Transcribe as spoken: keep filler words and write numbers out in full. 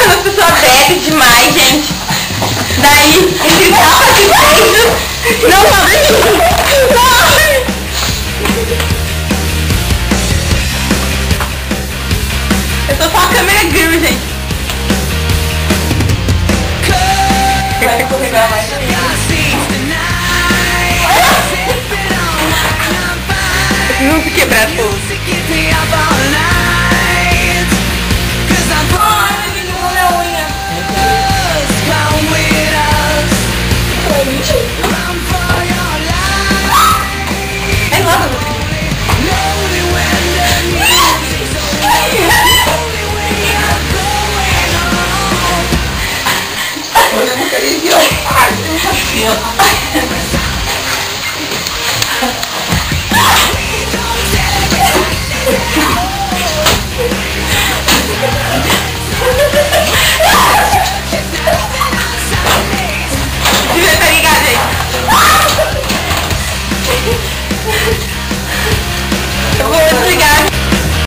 quando a pessoa bebe demais, gente. Daí, entre tapas e beijos, não sabe. Eu tô só a câmera grill, gente. Vai escorregar mais. Eu não se quebrar tudo.